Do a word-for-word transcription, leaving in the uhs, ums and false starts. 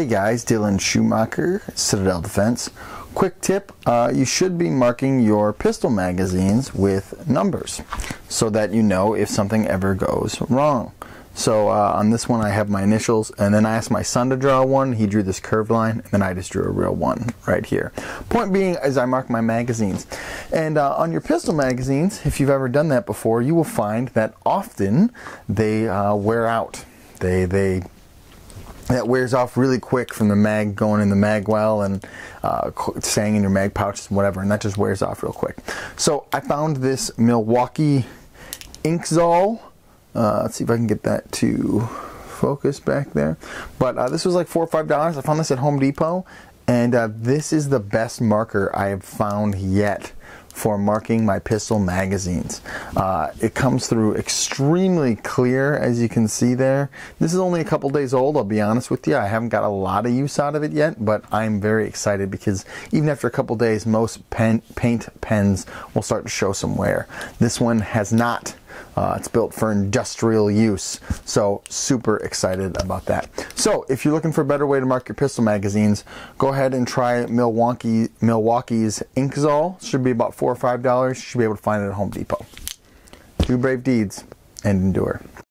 Hey guys, Dylan Schumacher, Citadel Defense. Quick tip, uh, you should be marking your pistol magazines with numbers so that you know if something ever goes wrong. So uh, on this one I have my initials, and then I asked my son to draw one. He drew this curved line, and then I just drew a real one right here. Point being, as I mark my magazines. And uh, on your pistol magazines, if you've ever done that before, you will find that often they uh, wear out. They, they that wears off really quick from the mag going in the mag well and uh, staying in your mag pouches and whatever, and that just wears off real quick. So I found this Milwaukee Inkzol. Uh, let's see if I can get that to focus back there. But uh, this was like four or five dollars. I found this at Home Depot, and uh, this is the best marker I have found yet for marking my pistol magazines. Uh, it comes through extremely clear, as you can see there. This is only a couple days old, I'll be honest with you. I haven't got a lot of use out of it yet, but I'm very excited because even after a couple days, most pen, paint pens will start to show some wear. This one has not. Uh, it's built for industrial use, so super excited about that. So if you're looking for a better way to mark your pistol magazines, go ahead and try Milwaukee Milwaukee's Inkzol. Should be about four or five dollars. You should be able to find it at Home Depot. Do brave deeds and endure.